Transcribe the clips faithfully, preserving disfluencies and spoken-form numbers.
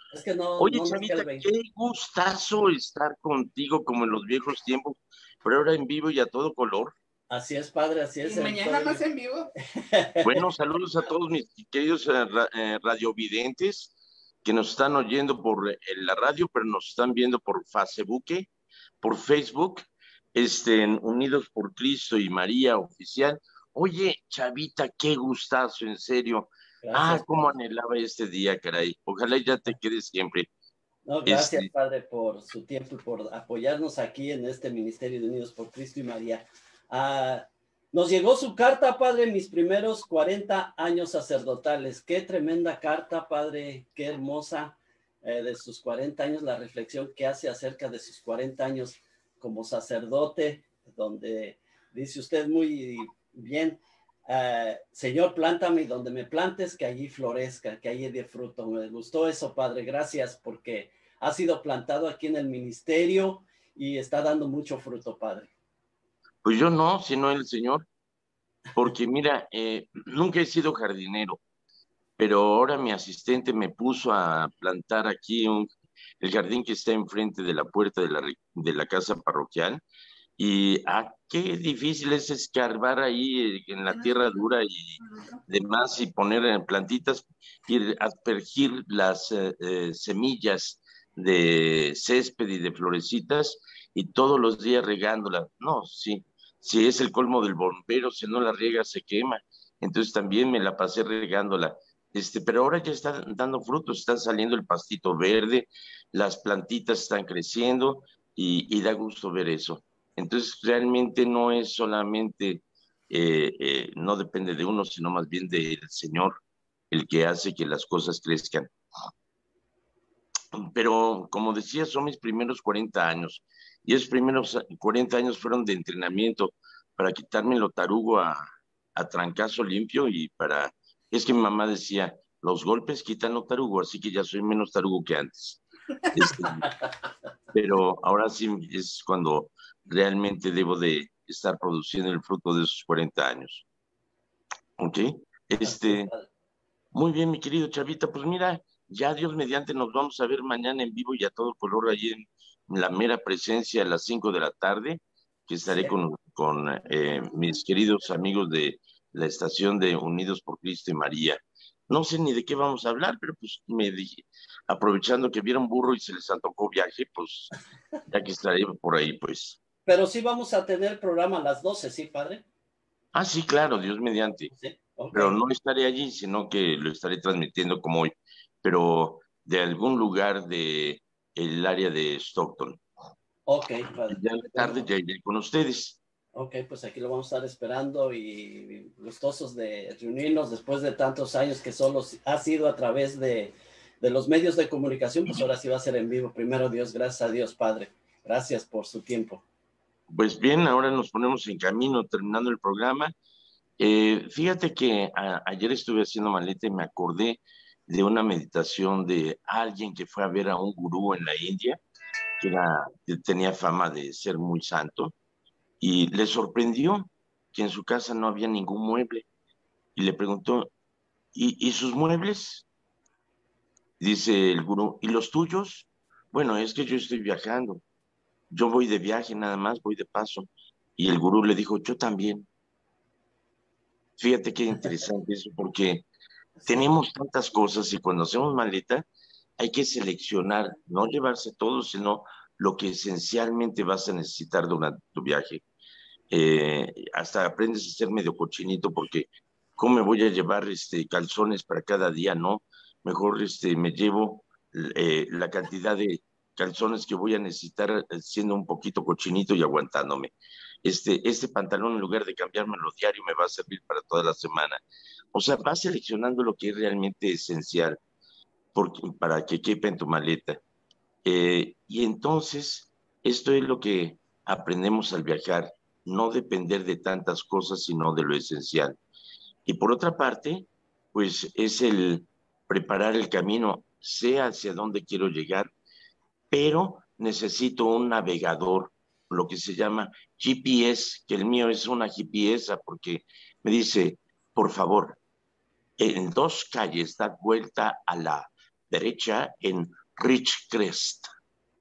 Es que no, Oye, no nos queda Chavita, el veinte. qué gustazo estar contigo como en los viejos tiempos, pero ahora en vivo y a todo color. Así es, padre, así Y es. mañana más en vivo. Bueno, saludos a todos mis queridos eh, ra- eh, radiovidentes que nos están oyendo por eh, la radio, pero nos están viendo por Facebook, por Facebook, este, en Unidos por Cristo y María Oficial. Oye, Chavita, qué gustazo, en serio. Ah, Gracias, cómo padre. anhelaba este día, caray. Ojalá ya te quedes siempre. No, gracias, Este, padre, por su tiempo y por apoyarnos aquí en este Ministerio de Unidos por Cristo y María. Ah, nos llegó su carta, padre, mis primeros cuarenta años sacerdotales. Qué tremenda carta, padre, qué hermosa, eh, de sus cuarenta años, la reflexión que hace acerca de sus cuarenta años como sacerdote, donde dice usted muy bien, uh, Señor, plántame y donde me plantes, que allí florezca, que allí dé fruto. Me gustó eso, padre, gracias, porque ha sido plantado aquí en el ministerio y está dando mucho fruto, padre. pues yo no, sino el Señor, porque mira, eh, nunca he sido jardinero, pero ahora mi asistente me puso a plantar aquí un, el jardín que está enfrente de la puerta de la, re- de la casa parroquial. Y ah, qué difícil es escarbar ahí eh, en la tierra dura y demás y poner eh, plantitas y aspergir las eh, eh, semillas de césped y de florecitas y todos los días regándolas. No, sí, sí es el colmo del bombero, si no la riega se quema. Entonces también me la pasé regándola. Este, pero ahora ya está dando frutos, está saliendo el pastito verde, las plantitas están creciendo y, y da gusto ver eso. Entonces, realmente no es solamente, eh, eh, no depende de uno, sino más bien del Señor el que hace que las cosas crezcan. Pero, como decía, son mis primeros cuarenta años. Y esos primeros cuarenta años fueron de entrenamiento para quitarme lo tarugo a, a trancazo limpio y para... Es que mi mamá decía, los golpes quitan lo tarugo, así que ya soy menos tarugo que antes. Este, pero ahora sí es cuando realmente debo de estar produciendo el fruto de esos cuarenta años. ¿Ok? Así es, Este, padre. muy bien, mi querido Chavita, pues mira, ya Dios mediante nos vamos a ver mañana en vivo y a todo color allí en la mera presencia a las cinco de la tarde, que estaré Sí. con, con eh, mis queridos amigos de la estación de Unidos por Cristo y María. No sé ni de qué vamos a hablar, pero pues me dije, aprovechando que vieron burro y se les antojó viaje, pues ya que estaré por ahí, pues. Pero sí vamos a tener programa a las doce, ¿sí, padre? Ah, sí, claro, Dios mediante. Sí, ok. Pero no estaré allí, sino que lo estaré transmitiendo como hoy, pero de algún lugar de el área de Stockton. Ok, padre. Ya en la tarde Bueno, ya iré con ustedes. ok, pues aquí lo vamos a estar esperando y gustosos de reunirnos después de tantos años que solo ha sido a través de, de los medios de comunicación, pues ahora sí va a ser en vivo. Primero Dios, gracias a Dios, Padre. Gracias por su tiempo. Pues bien, ahora nos ponemos en camino terminando el programa. Eh, fíjate que a- ayer estuve haciendo maleta y me acordé de una meditación de alguien que fue a ver a un gurú en la India, que, era, que tenía fama de ser muy santo, y le sorprendió que en su casa no había ningún mueble. Y le preguntó, ¿y, y sus muebles? Dice el gurú, ¿y los tuyos? Bueno, es que yo estoy viajando. Yo voy de viaje nada más, voy de paso. Y el gurú le dijo, yo también. Fíjate qué interesante eso, porque Sí, tenemos tantas cosas y cuando hacemos maleta hay que seleccionar, no llevarse todo, sino lo que esencialmente vas a necesitar durante tu viaje. Eh, hasta aprendes a ser medio cochinito porque ¿cómo me voy a llevar este, calzones para cada día? No, mejor este, me llevo eh, la cantidad de calzones que voy a necesitar eh, siendo un poquito cochinito y aguantándome. Este, este pantalón en lugar de cambiármelo diario me va a servir para toda la semana. O sea, vas seleccionando lo que es realmente esencial porque, para que quepa en tu maleta. Eh, y entonces, esto es lo que aprendemos al viajar, no depender de tantas cosas, sino de lo esencial. Y por otra parte, pues es el preparar el camino, sé hacia dónde quiero llegar, pero necesito un navegador, lo que se llama G P S, que el mío es una G P S, porque me dice, por favor, en dos calles da vuelta a la derecha en Ridgecrest.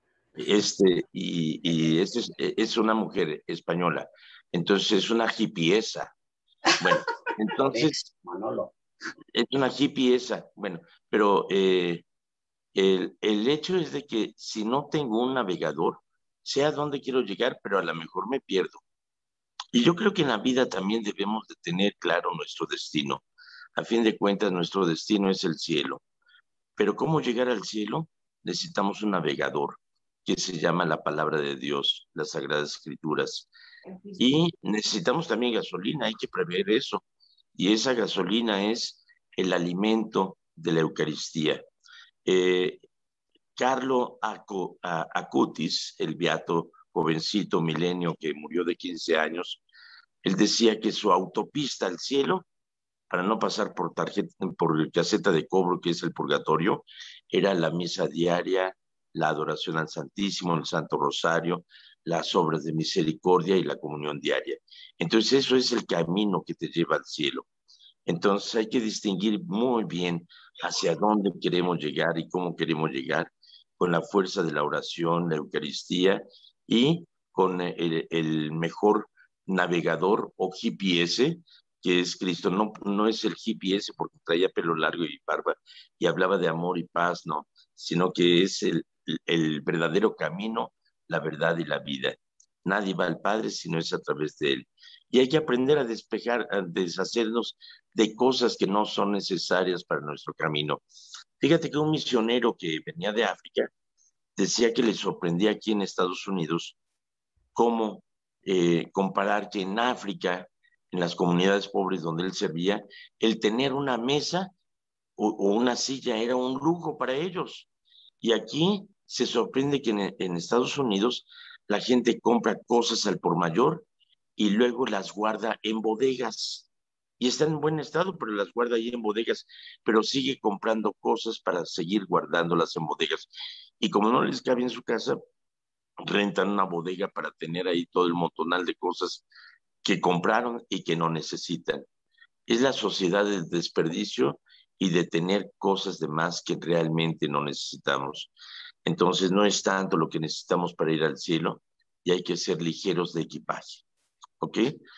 Este, y, y este es, es una mujer española. Entonces es una hippiesa. Bueno, entonces Manolo. es una hippiesa. Bueno, pero eh, el, el hecho es de que si no tengo un navegador, sé a dónde quiero llegar, pero a lo mejor me pierdo. Y yo creo que en la vida también debemos de tener claro nuestro destino. A fin de cuentas, nuestro destino es el cielo. Pero ¿cómo llegar al cielo? Necesitamos un navegador que se llama la palabra de Dios, las Sagradas Escrituras. Y necesitamos también gasolina, hay que prever eso. Y esa gasolina es el alimento de la Eucaristía. Eh, Carlo Acu- a- Acutis, el beato jovencito milenio que murió de quince años, él decía que su autopista al cielo, para no pasar por tarjeta, por caseta de cobro, que es el purgatorio, era la misa diaria, la adoración al Santísimo, el Santo Rosario, las obras de misericordia y la comunión diaria. Entonces eso es el camino que te lleva al cielo. Entonces hay que distinguir muy bien hacia dónde queremos llegar y cómo queremos llegar, con la fuerza de la oración, la Eucaristía y con el, el mejor navegador o G P S, que es Cristo. No, no es el G P S porque traía pelo largo y barba y hablaba de amor y paz, no, sino que es el, el verdadero camino, la verdad y la vida. Nadie va al Padre si no es a través de Él. Y hay que aprender a despejar, a deshacernos de cosas que no son necesarias para nuestro camino. Fíjate que un misionero que venía de África decía que le sorprendía aquí en Estados Unidos cómo eh, comparar que en África, en las comunidades pobres donde él servía, el tener una mesa o, o una silla era un lujo para ellos. Y aquí se sorprende que en, en Estados Unidos la gente compra cosas al por mayor y luego las guarda en bodegas. Y están en buen estado, pero las guarda ahí en bodegas, pero sigue comprando cosas para seguir guardándolas en bodegas. Y como no les cabe en su casa, rentan una bodega para tener ahí todo el montonal de cosas que compraron y que no necesitan. Es la sociedad del desperdicio y de tener cosas de más que realmente no necesitamos. Entonces no es tanto lo que necesitamos para ir al cielo y hay que ser ligeros de equipaje. ¿Ok?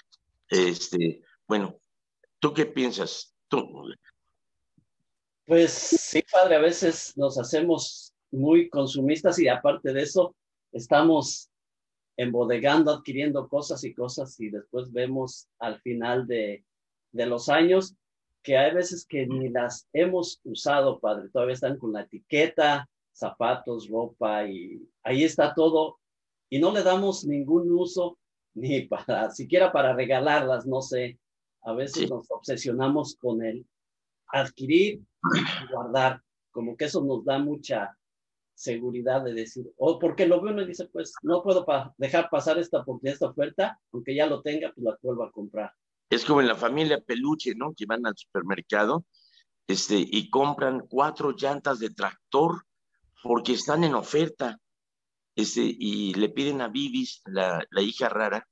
Este, bueno, ¿tú qué piensas? Tú, Pues sí, padre, a veces nos hacemos muy consumistas y aparte de eso, estamos embodegando, adquiriendo cosas y cosas y después vemos al final de, de los años que hay veces que ni las hemos usado, padre, todavía están con la etiqueta, zapatos, ropa y ahí está todo y no le damos ningún uso ni para, siquiera para regalarlas, no sé, a veces sí, nos obsesionamos con el adquirir y guardar, como que eso nos da mucha seguridad de decir, o porque lo ve uno y dice, pues no puedo pa dejar pasar esta oportunidad, esta oferta, aunque ya lo tenga, pues la vuelvo a comprar. es como en la familia Peluche, ¿no? Que van al supermercado este, y compran cuatro llantas de tractor porque están en oferta. Este, y le piden a Bibis, la, la hija rara,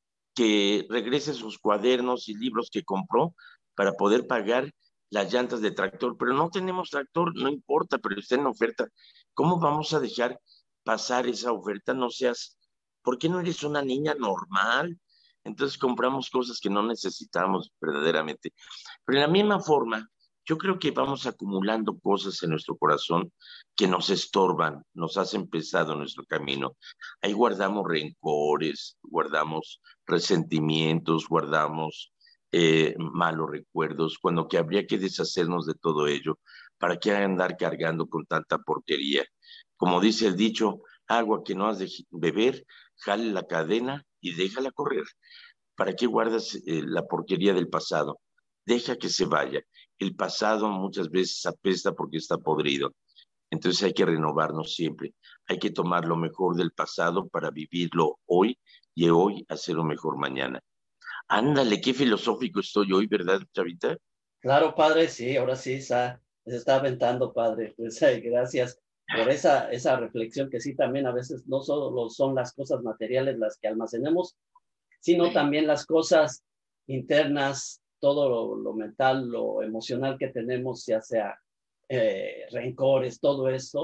que regrese sus cuadernos y libros que compró para poder pagar las llantas de tractor. Pero no tenemos tractor, no importa, pero está en oferta. ¿Cómo vamos a dejar pasar esa oferta? No seas, ¿por qué no eres una niña normal? Entonces compramos cosas que no necesitamos verdaderamente. Pero en la misma forma, yo creo que vamos acumulando cosas en nuestro corazón que nos estorban, nos hacen pesado nuestro camino. Ahí guardamos rencores, guardamos resentimientos, guardamos eh, malos recuerdos, cuando que habría que deshacernos de todo ello. ¿Para qué andar cargando con tanta porquería? Como dice el dicho, agua que no has de beber, jale la cadena y déjala correr. ¿Para qué guardas eh, la porquería del pasado? Deja que se vaya. El pasado muchas veces apesta porque está podrido. Entonces hay que renovarnos siempre. Hay que tomar lo mejor del pasado para vivirlo hoy y hoy hacer un mejor mañana. Ándale, qué filosófico estoy hoy, ¿verdad, Chavita? Claro, padre, sí, ahora sí se está aventando, padre. Pues ay, gracias por esa, esa reflexión que sí también a veces no solo son las cosas materiales las que almacenemos, sino también las cosas internas, todo lo, lo mental, lo emocional que tenemos, ya sea eh, rencores, todo eso,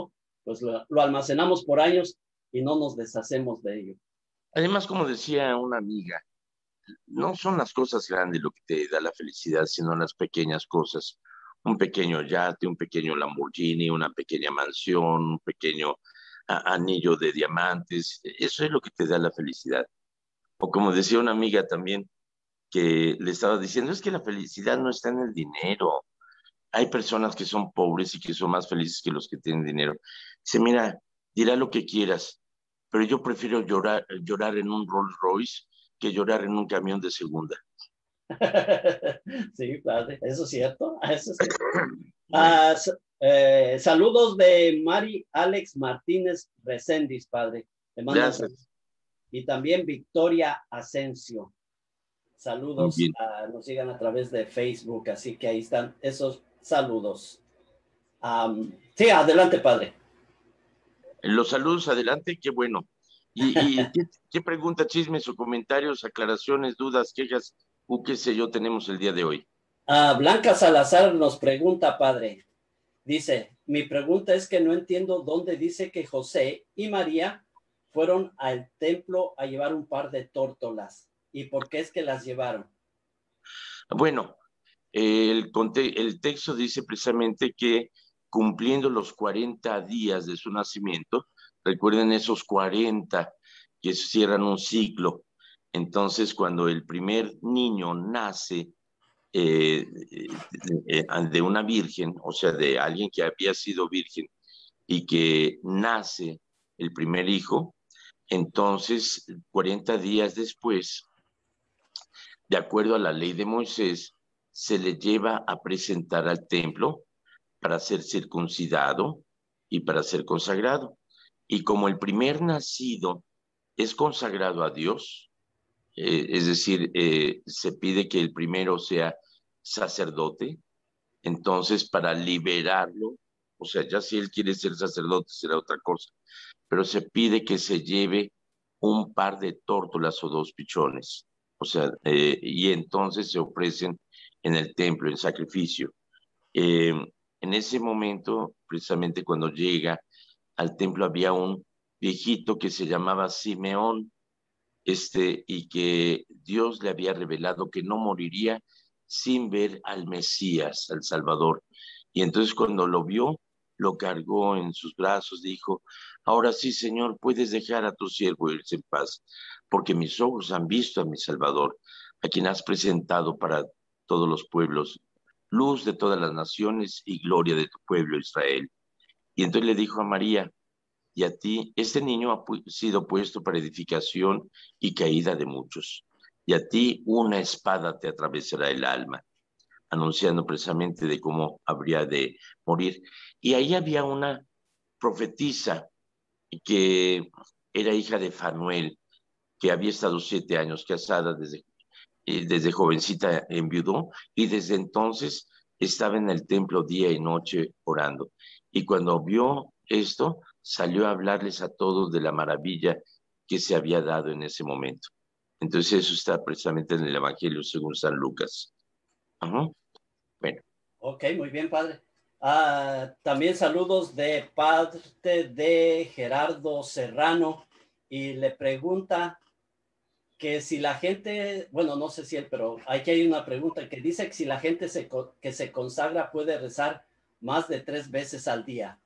pues lo, lo almacenamos por años y no nos deshacemos de ello. Además, como decía una amiga, no son las cosas grandes lo que te da la felicidad, sino las pequeñas cosas. Un pequeño yate, un pequeño Lamborghini, una pequeña mansión, un pequeño a, anillo de diamantes. Eso es lo que te da la felicidad. O como decía una amiga también, que le estaba diciendo, es que la felicidad no está en el dinero. Hay personas que son pobres y que son más felices que los que tienen dinero. Dice, mira, dirá lo que quieras, pero yo prefiero llorar, llorar en un Rolls Royce que llorar en un camión de segunda. Sí, padre, eso es cierto. Eso es cierto. Bueno, Ah, eh, saludos de Mari Alex Martínez Recendis, padre. Le mandan saludos. gracias. Y también Victoria Asensio. Muy Saludos, bien. uh, nos sigan a través de Facebook, así que ahí están esos saludos. Um, sí, adelante, padre. Los saludos, adelante, qué bueno. ¿Y, y ¿qué, qué preguntas, chismes o comentarios, aclaraciones, dudas, quejas o qué sé yo tenemos el día de hoy? Uh, Blanca Salazar nos pregunta, padre. Dice, mi pregunta es que no entiendo dónde dice que José y María fueron al templo a llevar un par de tórtolas. ¿Y por qué es que las llevaron? Bueno, el, el texto dice precisamente que cumpliendo los cuarenta días de su nacimiento, recuerden esos cuarenta que cierran un ciclo. Entonces, cuando el primer niño nace eh, eh, de una virgen, o sea, de alguien que había sido virgen y que nace el primer hijo, entonces cuarenta días después, de acuerdo a la ley de Moisés, se le lleva a presentar al templo para ser circuncidado y para ser consagrado. Y como el primer nacido es consagrado a Dios, eh, es decir, eh, se pide que el primero sea sacerdote, entonces para liberarlo, o sea, ya si él quiere ser sacerdote será otra cosa, pero se pide que se lleve un par de tórtolas o dos pichones, o sea, eh, y entonces se ofrecen en el templo en sacrificio. Eh, en ese momento, precisamente cuando llega al templo, había un viejito que se llamaba Simeón, este, y que Dios le había revelado que no moriría sin ver al Mesías, al Salvador. Y entonces cuando lo vio, lo cargó en sus brazos, dijo, ahora sí, Señor, puedes dejar a tu siervo irse en paz, porque mis ojos han visto a mi Salvador, a quien has presentado para todos los pueblos, luz de todas las naciones y gloria de tu pueblo Israel. Y entonces le dijo a María, y a ti, este niño ha pu sido puesto para edificación y caída de muchos, y a ti una espada te atravesará el alma, anunciando precisamente de cómo habría de morir. Y ahí había una profetisa que era hija de Fanuel, que había estado siete años casada desde, eh, desde jovencita enviudó, y desde entonces estaba en el templo día y noche orando. Y cuando vio esto, salió a hablarles a todos de la maravilla que se había dado en ese momento. Entonces eso está precisamente en el Evangelio según San Lucas. Ajá. Bueno. Ok, muy bien, padre. Ah, también saludos de parte de Gerardo Serrano y le pregunta que si la gente, bueno, no sé si él, pero aquí hay una pregunta que dice que si la gente se, que se consagra puede rezar más de tres veces al día.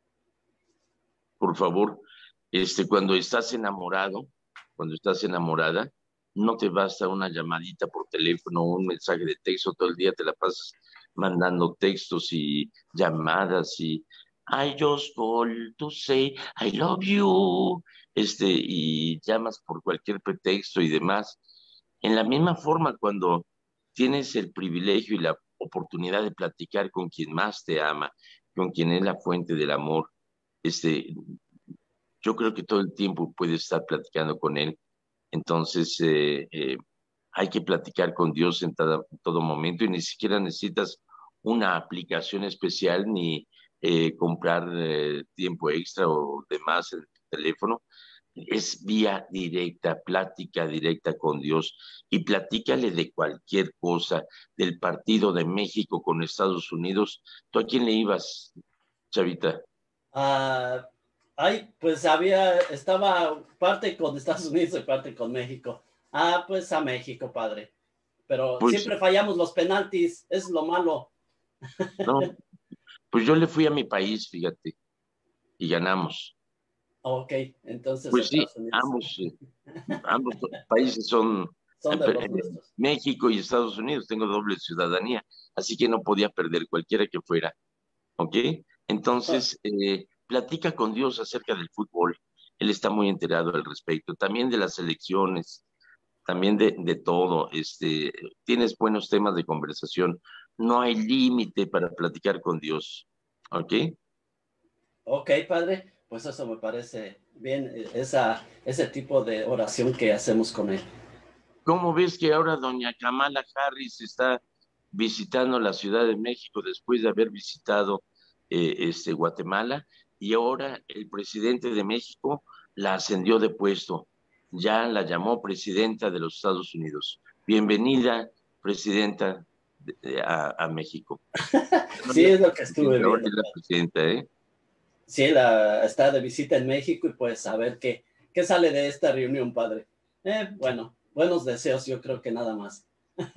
Por favor, este, cuando estás enamorado, cuando estás enamorada, no te basta una llamadita por teléfono o un mensaje de texto, todo el día te la pasas mandando textos y llamadas y I just call to say I love you, este, y llamas por cualquier pretexto y demás. En la misma forma, cuando tienes el privilegio y la oportunidad de platicar con quien más te ama, con quien es la fuente del amor, este, yo creo que todo el tiempo puedes estar platicando con él. Entonces, eh, eh, hay que platicar con Dios en todo, en todo momento y ni siquiera necesitas una aplicación especial ni eh, comprar eh, tiempo extra o demás en el teléfono. Es vía directa, plática directa con Dios y platícale de cualquier cosa, del partido de México con Estados Unidos. ¿Tú a quién le ibas, Chavita? Uh, Ay, pues había, estaba parte con Estados Unidos y parte con México. Ah, pues a México, padre. Pero Pues siempre fallamos los penaltis, es lo malo. no, pues yo le fui a mi país, fíjate, y ganamos. Ok, entonces Pues sí, Estados Unidos ambos, eh, ambos países son son eh, de los eh, nuestros. México y Estados Unidos, tengo doble ciudadanía, así que no podía perder cualquiera que fuera, ¿ok? Ah, Entonces, eh, platica con Dios acerca del fútbol, él está muy enterado al respecto, también de las elecciones, también de, de todo, este, tienes buenos temas de conversación, no hay límite para platicar con Dios, ¿ok? ok, padre, pues eso me parece bien, esa, ese tipo de oración que hacemos con él. ¿Cómo ves que ahora doña Kamala Harris está visitando la Ciudad de México después de haber visitado eh, este, Guatemala? Y ahora el presidente de México la ascendió de puesto, ya la llamó presidenta de los Estados Unidos. Bienvenida, presidenta de- de- a, a México. No Sí, era es lo que estuve presidenta, ahora viendo. es la presidenta, ¿eh? Sí, la, está de visita en México y pues a ver qué, qué sale de esta reunión, padre. Eh, bueno, buenos deseos, yo creo que nada más.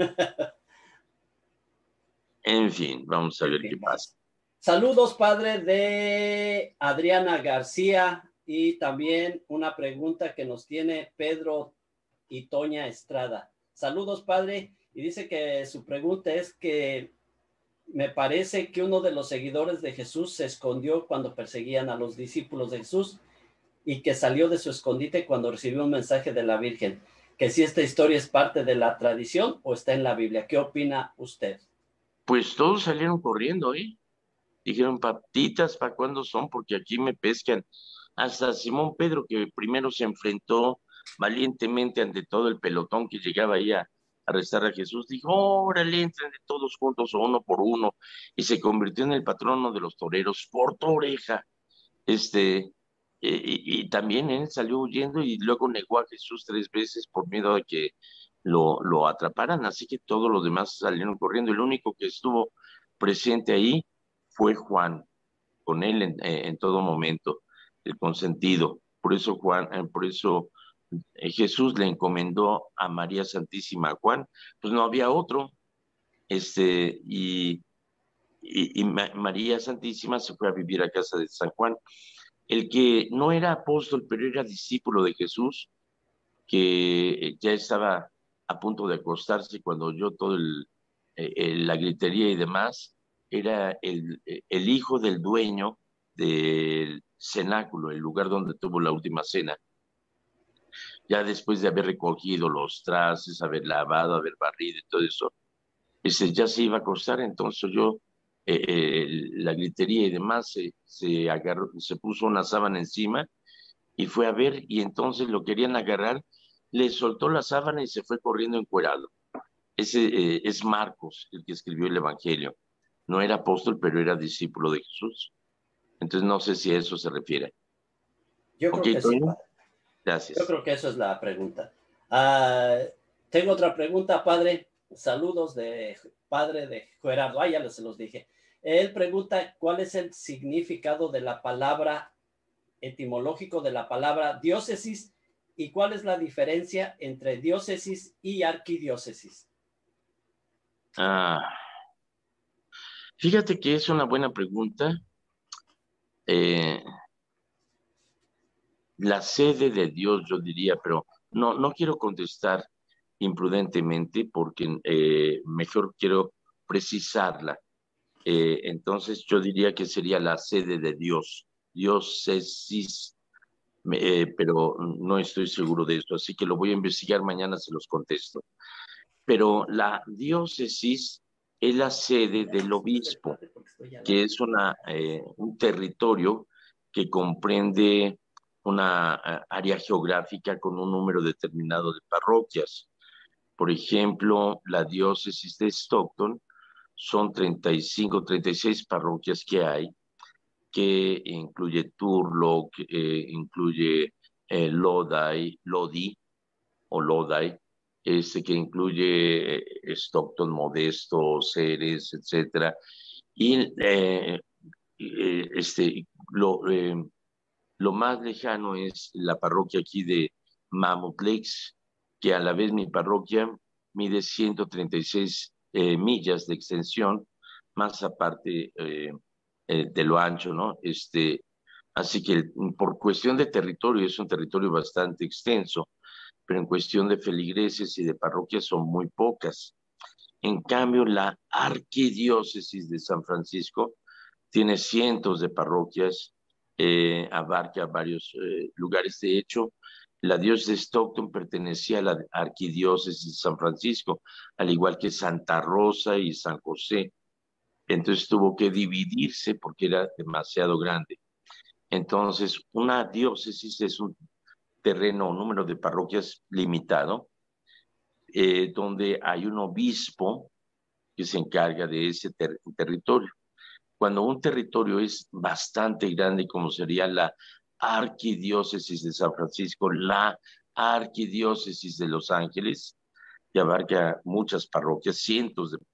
En fin, vamos a En ver qué fin, pasa. vamos. Saludos, padre, de Adriana García y también una pregunta que nos tiene Pedro y Toña Estrada. Saludos, padre, y dice que su pregunta es que me parece que uno de los seguidores de Jesús se escondió cuando perseguían a los discípulos de Jesús y que salió de su escondite cuando recibió un mensaje de la Virgen. Que si esta historia es parte de la tradición o está en la Biblia. ¿Qué opina usted? Pues todos salieron corriendo, ¿eh? Dijeron, patitas, ¿para cuándo son? Porque aquí me pescan. Hasta Simón Pedro, que primero se enfrentó valientemente ante todo el pelotón que llegaba ahí a arrestar a Jesús, dijo, órale, entren de todos juntos o uno por uno, y se convirtió en el patrono de los toreros, por tu oreja. Este, eh, y, y también él salió huyendo y luego negó a Jesús tres veces por miedo a que lo, lo atraparan, así que todos los demás salieron corriendo. El único que estuvo presente ahí fue Juan, con él en, eh, en todo momento, el consentido. Por eso Juan, eh, por eso eh, Jesús le encomendó a María Santísima a Juan, pues no había otro, este, y, y, y Ma- María Santísima se fue a vivir a casa de San Juan. El que no era apóstol, pero era discípulo de Jesús, que ya estaba a punto de acostarse cuando oyó todo el, eh, eh, la gritería y demás, era el, eh, el hijo del dueño del cenáculo, el lugar donde tuvo la última cena. Ya después de haber recogido los trastes, haber lavado, haber barrido y todo eso, ese ya se iba a acostar, entonces yo, eh, eh, la gritería y demás, se, se agarró, se puso una sábana encima y fue a ver y entonces lo querían agarrar, le soltó la sábana y se fue corriendo encuerado. Ese eh, es Marcos, el que escribió el Evangelio. No era apóstol, pero era discípulo de Jesús. Entonces no sé si a eso se refiere. Yo Ok, creo que sí, Toño, padre. Yo gracias. creo que eso es la pregunta. Ah, tengo otra pregunta, padre. Saludos de padre de Gerardo. Ah, ya se los dije. Él pregunta cuál es el significado de la palabra etimológico de la palabra diócesis y cuál es la diferencia entre diócesis y arquidiócesis. Ah, fíjate que es una buena pregunta. Eh, la sede de Dios, yo diría, pero no, no quiero contestar imprudentemente porque eh, mejor quiero precisarla. Eh, entonces yo diría que sería la sede de Dios, diócesis, eh, pero no estoy seguro de esto, así que lo voy a investigar, mañana se los contesto. Pero la diócesis es la sede del obispo, que es una, eh, un territorio que comprende una eh, área geográfica con un número determinado de parroquias. Por ejemplo, la diócesis de Stockton son treinta y cinco, treinta y seis parroquias que hay, que incluye Turlock, eh, incluye eh, Lodi, Lodi o Lodi, este, que incluye eh, Stockton, Modesto, Ceres, etcétera. Y eh, eh, este, lo, eh, Lo más lejano es la parroquia aquí de Mamutlex, que a la vez mi parroquia mide ciento treinta y seis eh, millas de extensión, más aparte eh, eh, de lo ancho, ¿no? Este, así que por cuestión de territorio, es un territorio bastante extenso, pero en cuestión de feligreses y de parroquias son muy pocas. En cambio, la arquidiócesis de San Francisco tiene cientos de parroquias, eh, abarca varios eh, lugares. De hecho, la diócesis de Stockton pertenecía a la arquidiócesis de San Francisco, al igual que Santa Rosa y San José. Entonces tuvo que dividirse porque era demasiado grande. Entonces, una diócesis es un terreno, un número de parroquias limitado, eh, donde hay un obispo que se encarga de ese ter territorio. Cuando un territorio es bastante grande, como sería la arquidiócesis de San Francisco, la arquidiócesis de Los Ángeles, que abarca muchas parroquias, cientos de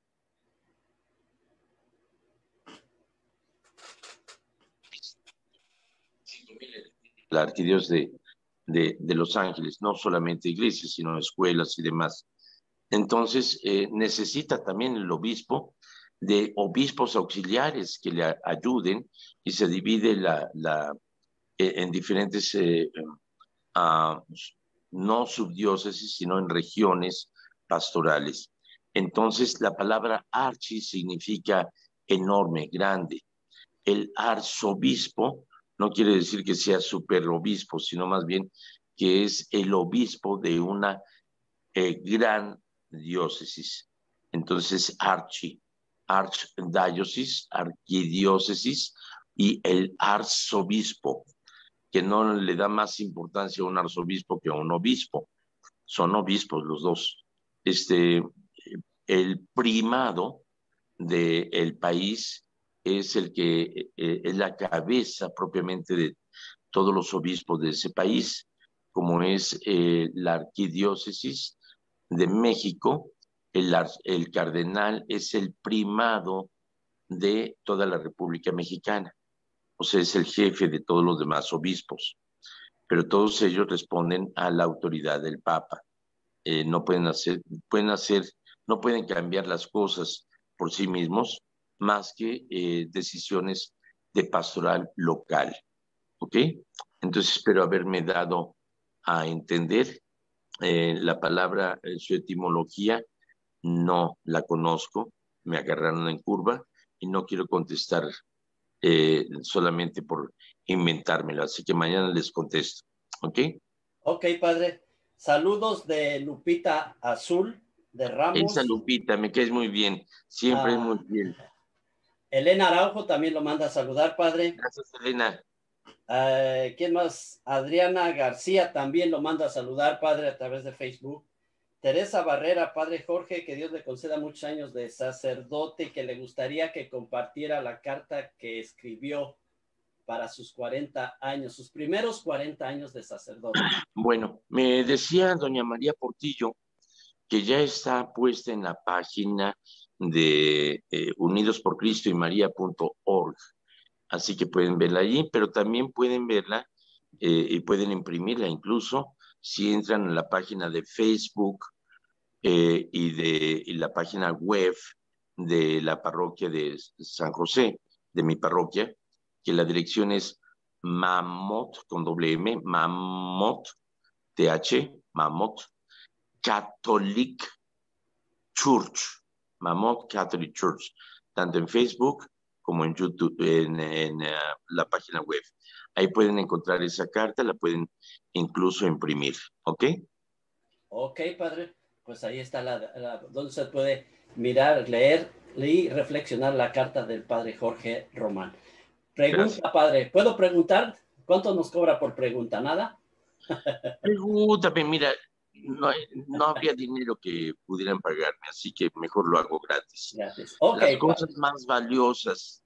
la arquidiócesis de, de, de Los Ángeles, no solamente iglesias, sino escuelas y demás. Entonces, eh, necesita también el obispo de obispos auxiliares que le ayuden, y se divide la, la, eh, en diferentes, eh, uh, no subdiócesis, sino en regiones pastorales. Entonces, la palabra archi significa enorme, grande. El arzobispo no quiere decir que sea superobispo, sino más bien que es el obispo de una eh, gran diócesis. Entonces, archi, archdiócesis, arquidiócesis, y el arzobispo, que no le da más importancia a un arzobispo que a un obispo. Son obispos los dos. Este, el primado del país es el que eh, es la cabeza propiamente de todos los obispos de ese país, como es eh, la arquidiócesis de México. El, el cardenal es el primado de toda la República Mexicana, o sea, es el jefe de todos los demás obispos, pero todos ellos responden a la autoridad del Papa. Eh, no pueden hacer, pueden hacer, no pueden cambiar las cosas por sí mismos, más que eh, decisiones de pastoral local. ¿Ok? Entonces espero haberme dado a entender. Eh, la palabra, eh, su etimología, no la conozco, me agarraron en curva y no quiero contestar eh, solamente por inventármelo, así que mañana les contesto. ¿Ok? Ok, padre. Saludos de Lupita Azul, de Esa Ramos. Lupita, me caes muy bien, siempre uh, es muy bien. Elena Araujo también lo manda a saludar, padre. Gracias, Elena. Uh, ¿Quién más? Adriana García también lo manda a saludar, padre, a través de Facebook. Teresa Barrera, padre Jorge, que Dios le conceda muchos años de sacerdote y que le gustaría que compartiera la carta que escribió para sus cuarenta años, sus primeros cuarenta años de sacerdote. Bueno, me decía doña María Portillo que ya está puesta en la página de eh, unidos por cristo y maría punto org, así que pueden verla allí, pero también pueden verla eh, y pueden imprimirla incluso si entran en la página de Facebook eh, y de y la página web de la parroquia de San José, de mi parroquia, que la dirección es Mamot, con doble M, Mamot, T H, Mamot, Catholic Church, Mamot Catholic Church, tanto en Facebook como en YouTube, en, en uh, la página web. Ahí pueden encontrar esa carta, la pueden incluso imprimir, ¿ok? Ok, padre, pues ahí está la, la donde se puede mirar, leer y reflexionar la carta del padre Jorge Román. Pregunta, Gracias. Padre, ¿puedo preguntar? ¿Cuánto nos cobra por pregunta? ¿Nada? Pregúntame, mira, no, no habría dinero que pudieran pagarme, así que mejor lo hago gratis. Gratis. Okay, Las cosas padre. más valiosas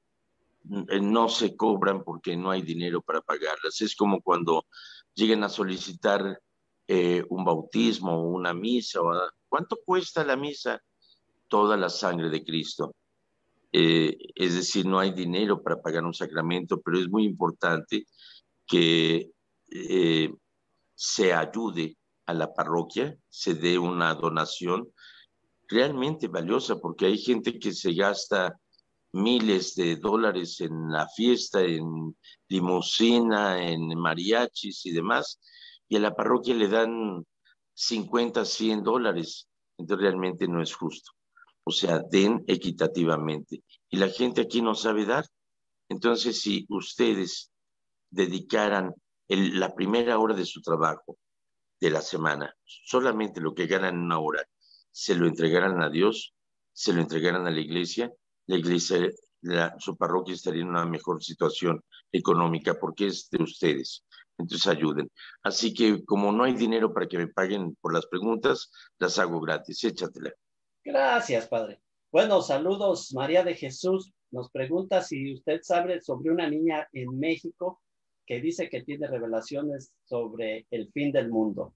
no se cobran porque no hay dinero para pagarlas. Es como cuando lleguen a solicitar eh, un bautismo o una misa. O a, ¿cuánto cuesta la misa? Toda la sangre de Cristo. Eh, es decir, no hay dinero para pagar un sacramento, pero es muy importante que eh, se ayude a la parroquia, se dé una donación realmente valiosa, porque hay gente que se gasta miles de dólares en la fiesta, en limusina, en mariachis y demás, y a la parroquia le dan cincuenta, cien dólares. Entonces realmente no es justo. O sea, den equitativamente. Y la gente aquí no sabe dar. Entonces, si ustedes dedicaran el, la primera hora de su trabajo de la semana, solamente lo que ganan en una hora, se lo entregaran a Dios, se lo entregaran a la iglesia, la iglesia, la, su parroquia estaría en una mejor situación económica porque es de ustedes. Entonces ayuden. Así que como no hay dinero para que me paguen por las preguntas, las hago gratis. Échatela. Gracias, padre. Bueno, saludos. María de Jesús nos pregunta si usted sabe sobre una niña en México que dice que tiene revelaciones sobre el fin del mundo.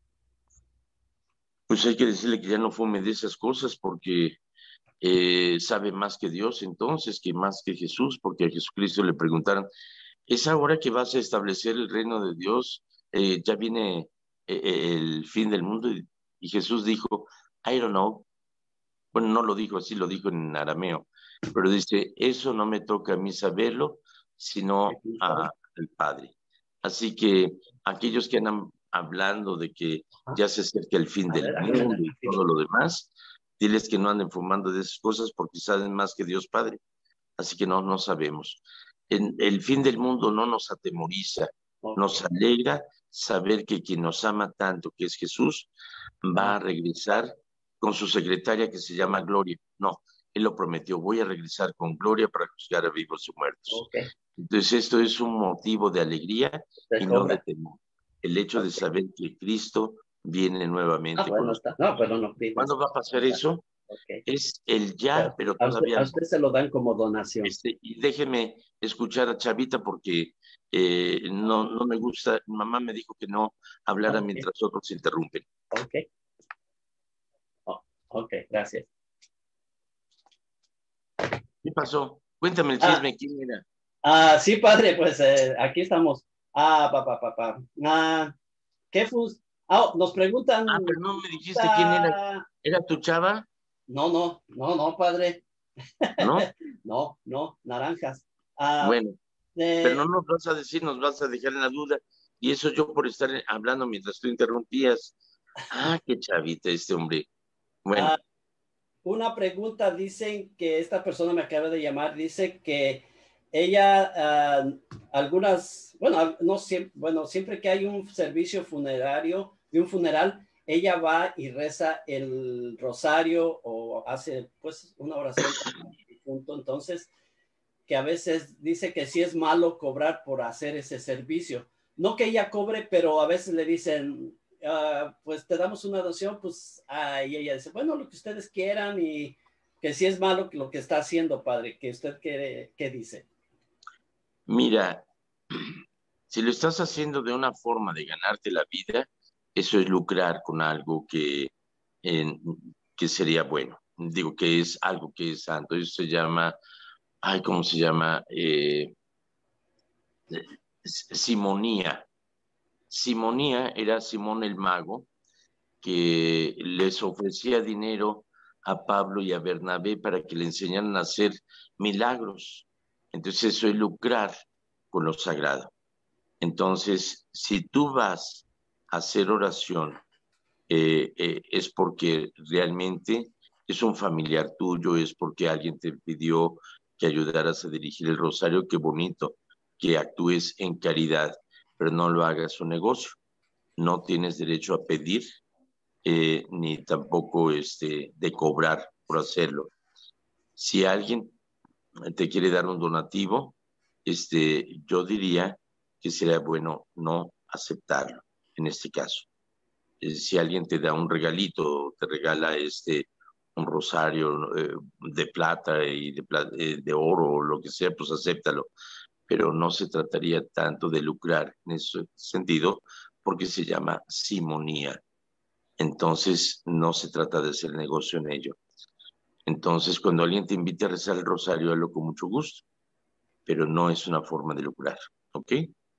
Pues hay que decirle que ya no fume de esas cosas porque eh, sabe más que Dios entonces, que más que Jesús, porque a Jesucristo le preguntaron, ¿es ahora que vas a establecer el reino de Dios? Eh, ya viene eh, el fin del mundo. Y, y Jesús dijo, I don't know. Bueno, no lo dijo así, lo dijo en arameo, pero dice, eso no me toca a mí saberlo, sino a- al Padre. Así que aquellos que andan hablando de que ya se acerca el fin A del ver, mundo y todo lo demás, diles que no anden fumando de esas cosas porque saben más que Dios Padre. Así que no, no sabemos. En, el fin del mundo no nos atemoriza, okay. Nos alegra saber que quien nos ama tanto, que es Jesús, va a regresar con su secretaria que se llama Gloria. No, él lo prometió, voy a regresar con Gloria para juzgar a vivos y muertos. Okay. Entonces esto es un motivo de alegría Se y cobra. no de temor. El hecho Okay. de saber que Cristo viene nuevamente. Ah, bueno, con está. No, pero no pides. ¿Cuándo va a pasar eso? Okay. Es el ya, pero, pero todavía a usted, no. a usted se lo dan como donación. Este, y déjeme escuchar a Chavita porque eh, no, no me gusta. Mamá me dijo que no hablara okay. mientras otros se interrumpen. Ok. Oh, ok, gracias. ¿Qué pasó? Cuéntame el chisme, ah, ¿quién era? Ah, sí, padre, pues eh, aquí estamos. Ah, papá, papá. Ah, ¿qué fue? Ah, nos preguntan. Ah, pero no me dijiste quién era. ¿Era tu chava? No, no, no, no, padre. ¿No? no, no, naranjas. Ah, bueno, eh, pero no nos vas a decir, nos vas a dejar en la duda. Y eso yo por estar hablando mientras tú interrumpías. Ah, qué chavita este hombre. Bueno. Ah, una pregunta, dicen que esta persona me acaba de llamar, dice que ella, uh, algunas, bueno, no siempre, bueno, siempre que hay un servicio funerario, de un funeral, ella va y reza el rosario o hace, pues, una oración junto. Entonces, que a veces dice que sí es malo cobrar por hacer ese servicio. No que ella cobre, pero a veces le dicen, uh, pues te damos una donación, pues, uh, y ella dice, bueno, lo que ustedes quieran, y que sí es malo lo que está haciendo, padre, que usted quiere, ¿qué dice? Mira, si lo estás haciendo de una forma de ganarte la vida, eso es lucrar con algo que, eh, que sería bueno. Digo que es algo que es santo. Eso se llama, ay, ¿cómo se llama? Eh, simonía. Simonía era Simón el Mago, que les ofrecía dinero a Pablo y a Bernabé para que le enseñaran a hacer milagros. Entonces eso es lucrar con lo sagrado. Entonces, si tú vas a hacer oración, eh, eh, es porque realmente es un familiar tuyo, es porque alguien te pidió que ayudaras a dirigir el rosario, qué bonito que actúes en caridad, pero no lo hagas un negocio. No tienes derecho a pedir, eh, ni tampoco este, de cobrar por hacerlo. Si alguien te quiere dar un donativo, este, yo diría que sería bueno no aceptarlo en este caso. Eh, si alguien te da un regalito, te regala este, un rosario eh, de plata y de, eh, de oro o lo que sea, pues acéptalo. Pero no se trataría tanto de lucrar en ese sentido porque se llama simonía. Entonces no se trata de hacer negocio en ello. Entonces cuando alguien te invite a rezar el rosario, hazlo con mucho gusto, pero no es una forma de lucrar, ¿ok?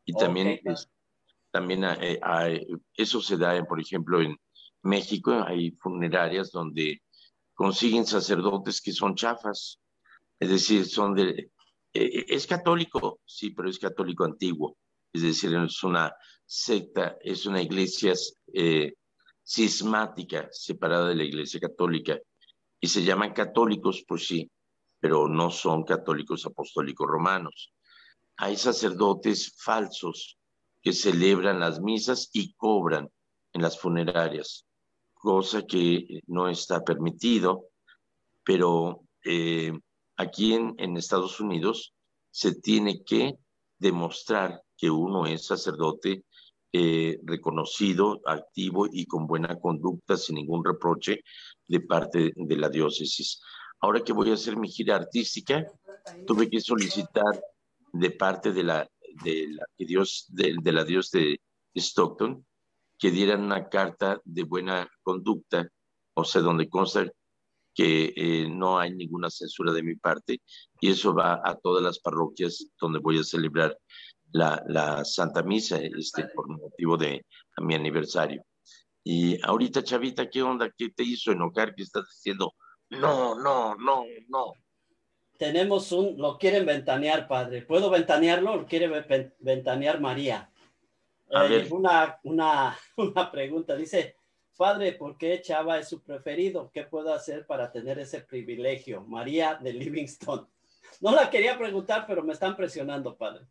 Y también, Okay, es, también hay, hay, eso se da, por ejemplo, en México, hay funerarias donde consiguen sacerdotes que son chafas, es decir, son de... Eh, es católico, sí, pero es católico antiguo, es decir, es una secta, es una iglesia eh, cismática, separada de la iglesia católica, y se llaman católicos, pues sí, pero no son católicos apostólicos romanos. Hay sacerdotes falsos que celebran las misas y cobran en las funerarias, cosa que no está permitido, pero eh, aquí en, en Estados Unidos se tiene que demostrar que uno es sacerdote eh, reconocido, activo y con buena conducta, sin ningún reproche de parte de la diócesis. Ahora que voy a hacer mi gira artística, tuve que solicitar de parte de la, de la, Dios, de, de la Dios de Stockton que dieran una carta de buena conducta, o sea, donde consta que eh, no hay ninguna censura de mi parte, y eso va a todas las parroquias donde voy a celebrar la, la Santa Misa, este, por motivo de a mi aniversario. Y ahorita, Chavita, ¿qué onda? ¿Qué te hizo enojar? ¿Qué estás diciendo? No, no, no, no. Tenemos un, lo quieren ventanear, padre. ¿Puedo ventanearlo? Lo quiere ventanear María. A Eh, ver. llegó una, una, una pregunta. Dice, padre, ¿por qué Chava es su preferido? ¿Qué puedo hacer para tener ese privilegio? María de Livingston. No la quería preguntar, pero me están presionando, padre.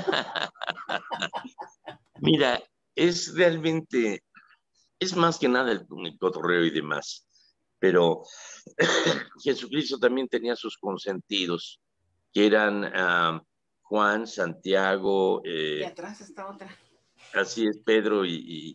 Mira, es realmente, es más que nada el, el cotorreo y demás, pero Jesucristo también tenía sus consentidos, que eran uh, Juan, Santiago, eh, y atrás está otra. Así es, Pedro, y,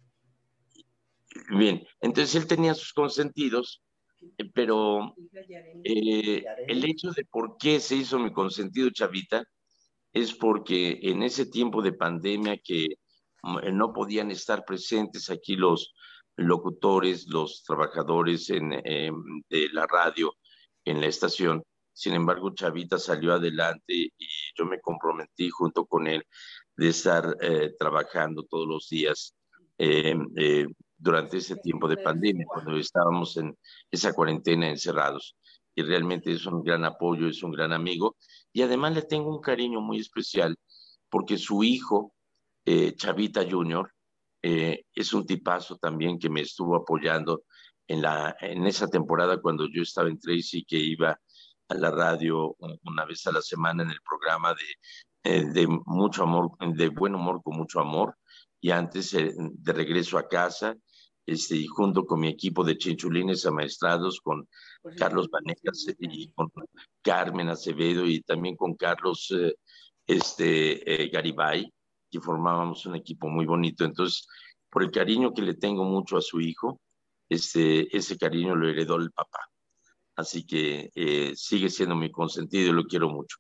y bien, entonces él tenía sus consentidos, eh, pero eh, el hecho de por qué se hizo mi consentido, Chavita, es porque en ese tiempo de pandemia que no podían estar presentes aquí los locutores, los trabajadores en, eh, de la radio en la estación. Sin embargo, Chavita salió adelante y yo me comprometí junto con él de estar eh, trabajando todos los días eh, eh, durante ese tiempo de pandemia, cuando estábamos en esa cuarentena encerrados. Y realmente es un gran apoyo, es un gran amigo. Y además le tengo un cariño muy especial porque su hijo, eh, Chavita Junior, eh, es un tipazo también que me estuvo apoyando en, la, en esa temporada cuando yo estaba en Tracy, que iba a la radio una vez a la semana en el programa de, eh, de mucho amor, de buen humor con mucho amor, y antes eh, de regreso a casa, este, y junto con mi equipo de chinchulines amaestrados, con Carlos Vanegas y con Carmen Acevedo y también con Carlos eh, este, eh, Garibay, que formábamos un equipo muy bonito. Entonces, por el cariño que le tengo mucho a su hijo, este, ese cariño lo heredó el papá. Así que eh, sigue siendo mi consentido y lo quiero mucho.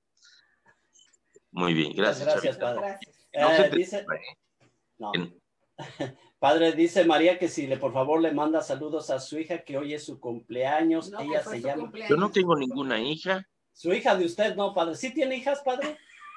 Muy bien, gracias, gracias, Chavita. padre. No Eh, se te... dice, no. Padre, dice María que si le por favor le manda saludos a su hija, que hoy es su cumpleaños. No, ella se llama. Cumpleaños. Yo no tengo ninguna hija. Su hija de usted, no, padre. ¿Sí tiene hijas, padre?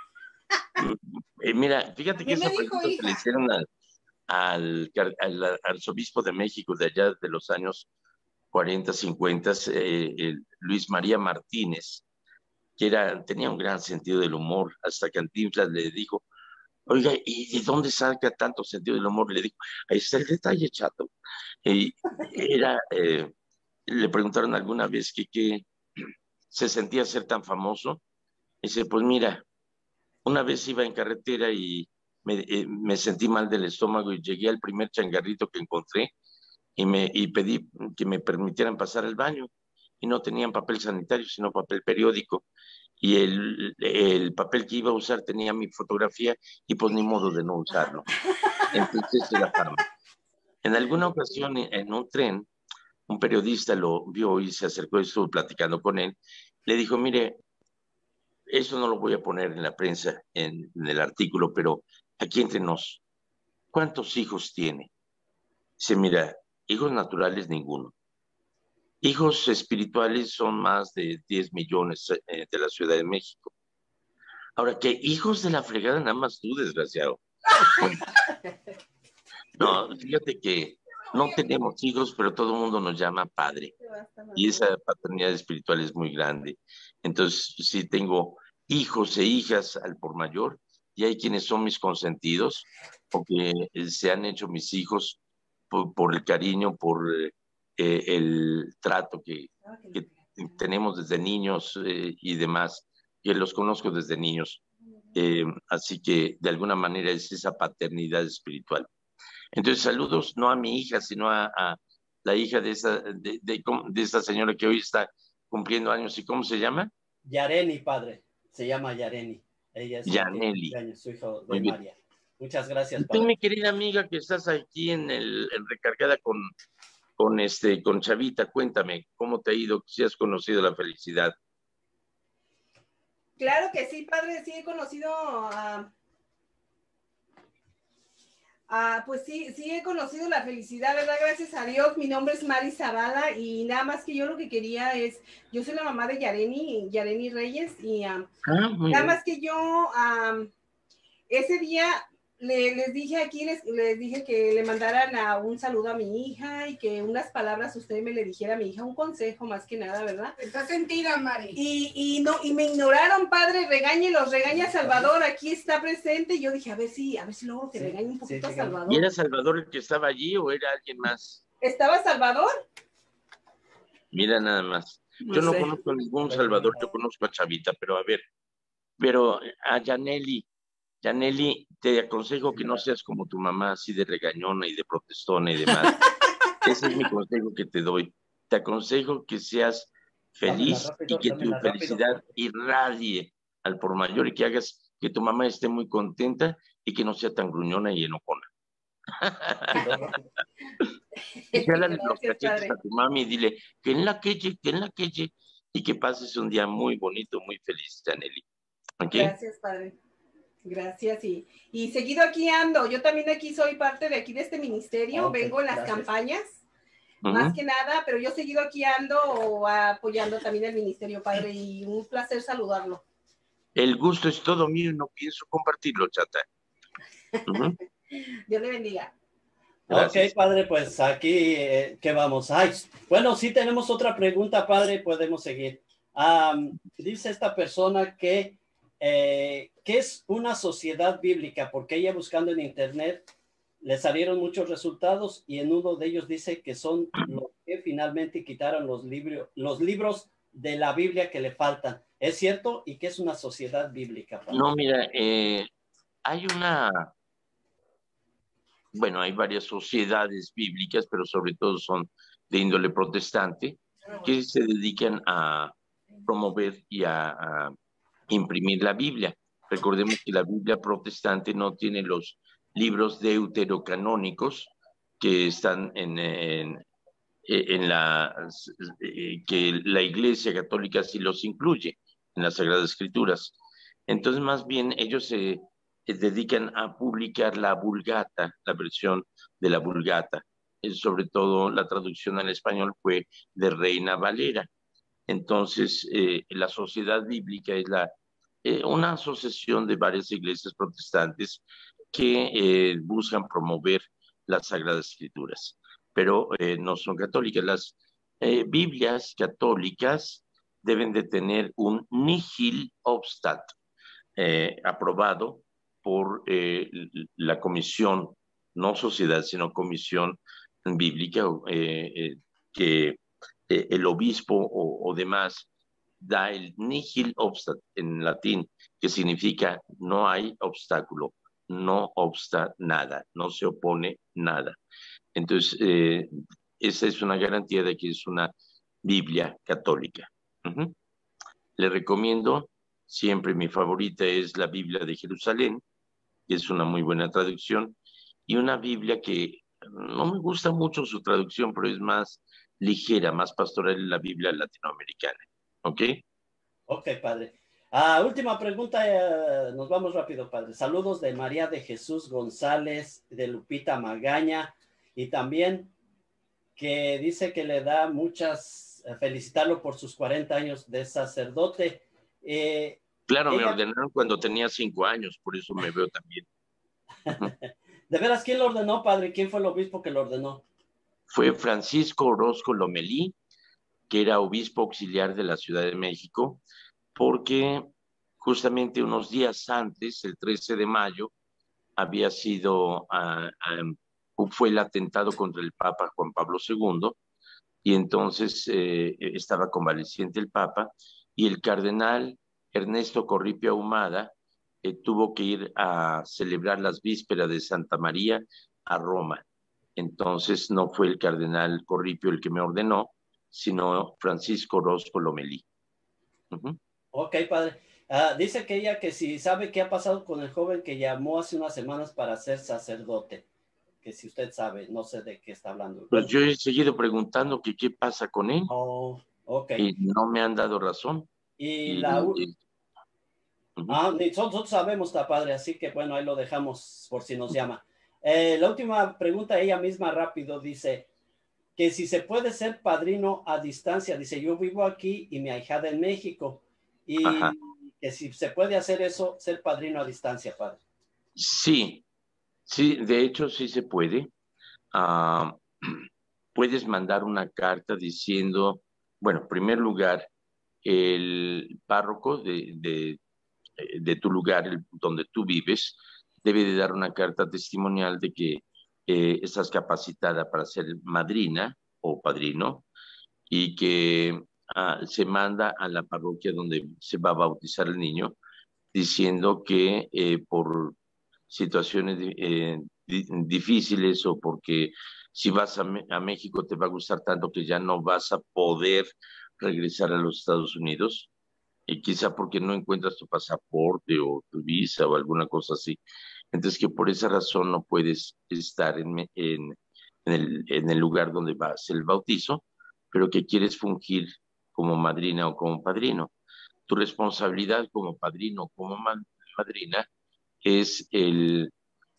Eh, mira, fíjate que esa pregunta se le hicieron al, al, al arzobispo de México de allá de los años cuarenta, cincuenta, eh, el Luis María Martínez, que era, tenía un gran sentido del humor. Hasta Cantinflas le dijo, oiga, ¿y de dónde saca tanto sentido del humor? Le dijo, ahí está el detalle, chato. Y era, eh, le preguntaron alguna vez que, que se sentía ser tan famoso. Y dice, pues mira, una vez iba en carretera y me, eh, me sentí mal del estómago y llegué al primer changarrito que encontré y, me, y pedí que me permitieran pasar al baño. Y no tenían papel sanitario, sino papel periódico. Y el, el papel que iba a usar tenía mi fotografía y pues ni modo de no usarlo. Entonces era fama. En alguna ocasión en un tren, un periodista lo vio y se acercó y estuvo platicando con él. Le dijo, mire, eso no lo voy a poner en la prensa, en, en el artículo, pero aquí entre nos, ¿cuántos hijos tiene? Dice, mira, hijos naturales ninguno. Hijos espirituales son más de diez millones eh, de la Ciudad de México. Ahora, que hijos de la fregada, nada más tú, desgraciado. No, fíjate que no tenemos hijos, pero todo el mundo nos llama padre. Y esa paternidad espiritual es muy grande. Entonces, sí tengo hijos e hijas al por mayor, y hay quienes son mis consentidos, porque se han hecho mis hijos por, por el cariño, por eh, el trato que, que tenemos desde niños eh, y demás, que los conozco desde niños. Eh, así que de alguna manera es esa paternidad espiritual. Entonces, saludos no a mi hija, sino a, a la hija de esa, de, de, de esta señora que hoy está cumpliendo años. ¿Y cómo se llama? Yareni, padre. Se llama Yareni. Ella es la que Yaneli. años, su hijo de Muy bien. María. Muchas gracias, Y tú, padre. mi querida amiga, que estás aquí en el en recargada con, con, este, con Chavita, cuéntame, ¿cómo te ha ido? Si has conocido la felicidad. Claro que sí, padre, sí he conocido a... Ah, pues sí, sí he conocido la felicidad, ¿verdad? Gracias a Dios. Mi nombre es Mari Zavala y nada más que yo lo que quería es, yo soy la mamá de Yareni, Yareni Reyes, y um, Ah, muy nada bien. más que yo um, ese día le, les dije aquí, les, les dije que le mandaran a un saludo a mi hija y que unas palabras usted me le dijera a mi hija, un consejo más que nada, ¿verdad? Está sentida, Mari. Y, y, no, y me ignoraron, padre, regáñelos, regaña a Salvador, aquí está presente. Y yo dije, a ver si, a ver si luego que Sí, regañe un poquito sí, a Salvador. ¿Y era Salvador el que estaba allí o era alguien más? ¿Estaba Salvador? Mira nada más. No Yo no sé. conozco a ningún Salvador, yo conozco a Chavita, pero a ver, pero a Yaneli, Yaneli, te aconsejo que no seas como tu mamá, así de regañona y de protestona y demás. Ese es mi consejo que te doy. Te aconsejo que seas Dámela feliz rápido, y que tu dámela rápido. felicidad irradie al por mayor y que hagas que tu mamá esté muy contenta y que no sea tan gruñona y enojona. Y jálale los Gracias, cachetes padre. a tu mami y dile que en la queche, que en la queche, y que pases un día muy bonito, muy feliz, Janely. ¿Ok? Gracias, padre. Gracias. Y, y seguido aquí ando. Yo también aquí soy parte de aquí de este ministerio. Okay, vengo en las gracias. campañas, Uh-huh. más que nada, pero yo seguido aquí ando apoyando también el ministerio, padre. Y un placer saludarlo. El gusto es todo mío y no pienso compartirlo, chata. Uh-huh. Dios le bendiga. Gracias. Ok, padre, pues aquí, eh, ¿qué vamos? Ay, bueno, sí tenemos otra pregunta, padre, podemos seguir. Um, dice esta persona que, eh, ¿qué es una sociedad bíblica? Porque ella buscando en internet le salieron muchos resultados y en uno de ellos dice que son los que finalmente quitaron los, libro, los libros de la Biblia que le faltan. ¿Es cierto? ¿Y qué es una sociedad bíblica, padre? No, mira, eh, hay una... Bueno, hay varias sociedades bíblicas, pero sobre todo son de índole protestante, que se dedican a promover y a, a imprimir la Biblia. Recordemos que la Biblia protestante no tiene los libros deuterocanónicos que están en, en, en la que la Iglesia Católica sí los incluye en las Sagradas Escrituras. Entonces, más bien ellos se se dedican a publicar la Vulgata, la versión de la Vulgata. Sobre todo la traducción al español fue de Reina Valera. Entonces, eh, la Sociedad Bíblica es la, eh, una asociación de varias iglesias protestantes que eh, buscan promover las Sagradas Escrituras, pero eh, no son católicas. Las eh, Biblias católicas deben de tener un nihil obstat eh, aprobado por eh, la comisión, no sociedad, sino comisión bíblica, eh, eh, que eh, el obispo o, o demás da el nihil obstat en latín, que significa no hay obstáculo, no obsta nada, no se opone nada. Entonces, eh, esa es una garantía de que es una Biblia católica. Uh-huh. Le recomiendo, siempre mi favorita es la Biblia de Jerusalén, que es una muy buena traducción, y una Biblia que no me gusta mucho su traducción, pero es más ligera, más pastoral, la Biblia latinoamericana. ¿Ok? Ok, padre. Ah, última pregunta, eh, nos vamos rápido, padre. Saludos de María de Jesús González, de Lupita Magaña, y también que dice que le da muchas, eh, felicitarlo por sus cuarenta años de sacerdote. Eh, Claro, me Ella... ordenaron cuando tenía cinco años, por eso me veo también. ¿De veras quién lo ordenó, padre? ¿Quién fue el obispo que lo ordenó? Fue Francisco Orozco Lomelí, que era obispo auxiliar de la Ciudad de México, porque justamente unos días antes, el trece de mayo, había sido, uh, um, fue el atentado contra el Papa Juan Pablo segundo, y entonces eh, estaba convaleciente el Papa, y el cardenal Ernesto Corripio Ahumada eh, tuvo que ir a celebrar las vísperas de Santa María a Roma. Entonces no fue el cardenal Corripio el que me ordenó, sino Francisco Orozco Lomelí. Uh-huh. Ok, padre. Uh, dice que ella que si sabe qué ha pasado con el joven que llamó hace unas semanas para ser sacerdote, que si usted sabe, no sé de qué está hablando. Pues yo he seguido preguntando que qué pasa con él. Oh, ok. Y no me han dado razón. Y, y la... y... Uh-huh. Ah, nosotros sabemos, está padre, así que bueno, ahí lo dejamos por si nos llama. Eh, la última pregunta, ella misma rápido, dice que si se puede ser padrino a distancia. Dice, yo vivo aquí y mi ahijada en México. Y Ajá. que si se puede hacer eso, ser padrino a distancia, padre. Sí, sí, de hecho sí se puede. Uh, puedes mandar una carta diciendo, bueno, en primer lugar, el párroco de, de, de tu lugar, el, donde tú vives, debe de dar una carta testimonial de que eh, estás capacitada para ser madrina o padrino y que uh, se manda a la parroquia donde se va a bautizar el niño diciendo que eh, por situaciones eh, di difíciles o porque si vas a, a México te va a gustar tanto que ya no vas a poder regresar a los Estados Unidos, y quizá porque no encuentras tu pasaporte o tu visa o alguna cosa así. Entonces que por esa razón no puedes estar en, en, en, el, en el lugar donde va a ser el bautizo, pero que quieres fungir como madrina o como padrino. Tu responsabilidad como padrino o como madrina es el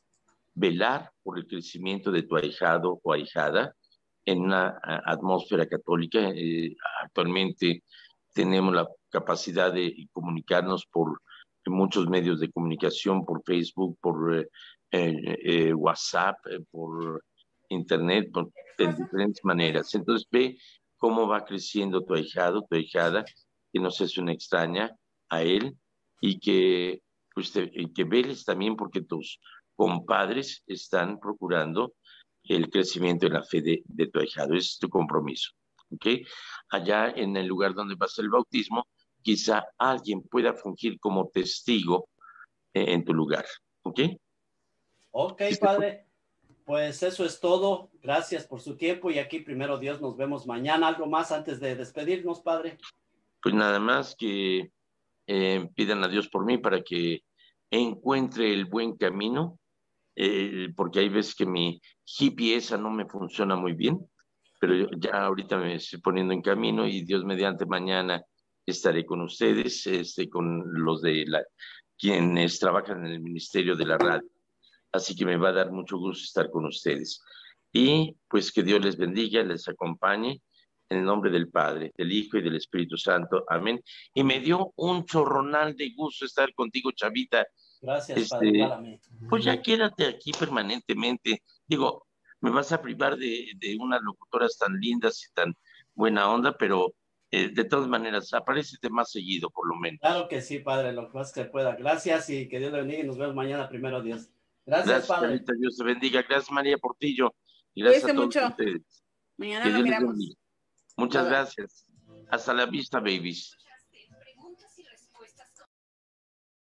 velar por el crecimiento de tu ahijado o ahijada en una atmósfera católica. Eh, actualmente tenemos la capacidad de comunicarnos por muchos medios de comunicación, por Facebook, por eh, eh, WhatsApp, eh, por Internet, por, de diferentes maneras. Entonces ve cómo va creciendo tu ahijado, tu ahijada, que no seas una extraña a él y que, pues, te, y que veles también porque tus compadres están procurando el crecimiento en la fe de, de tu ahijado. Ese es tu compromiso, ¿ok? Allá en el lugar donde va a ser el bautismo, quizá alguien pueda fungir como testigo eh, en tu lugar, ¿ok? Ok, padre. Pues eso es todo. Gracias por su tiempo y aquí primero Dios nos vemos mañana. ¿Algo más antes de despedirnos, padre? Pues nada más que eh, pidan a Dios por mí para que encuentre el buen camino, eh, porque hay veces que mi G P S no me funciona muy bien, pero yo ya ahorita me estoy poniendo en camino y Dios mediante mañana estaré con ustedes, este, con los de la, quienes trabajan en el Ministerio de la Radio. Así que me va a dar mucho gusto estar con ustedes. Y pues que Dios les bendiga, les acompañe, en el nombre del Padre, del Hijo y del Espíritu Santo. Amén. Y me dio un chorronal de gusto estar contigo, Chavita. Gracias, este, padre. Igual a mí. Pues ya quédate aquí permanentemente. Digo, me vas a privar de, de unas locutoras tan lindas y tan buena onda, pero eh, de todas maneras, aparécete más seguido, por lo menos. Claro que sí, padre, lo que más que pueda. Gracias y que Dios le bendiga y nos vemos mañana, primero Dios. Gracias, Gracias, padre. Carita, Dios te bendiga. Gracias, María Portillo. Y gracias Cuídese a todos mucho. ustedes. Mañana Que lo Dios les miramos. bendiga. Muchas Bye, bye. gracias. Hasta la vista, babies.